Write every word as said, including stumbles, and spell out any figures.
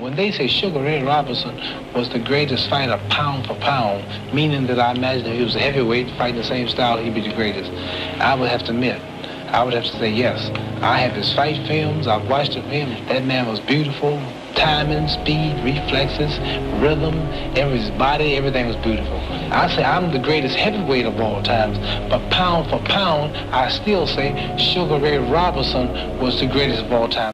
when they say Sugar Ray Robinson was the greatest fighter pound for pound, meaning that I imagine if he was a heavyweight fighting the same style, he'd be the greatest, I would have to admit, I would have to say yes. I have his fight films, I've watched the film. That man was beautiful. Timing, speed, reflexes, rhythm, every, his body, everything was beautiful. I say I'm the greatest heavyweight of all times, but pound for pound, I still say Sugar Ray Robinson was the greatest of all time.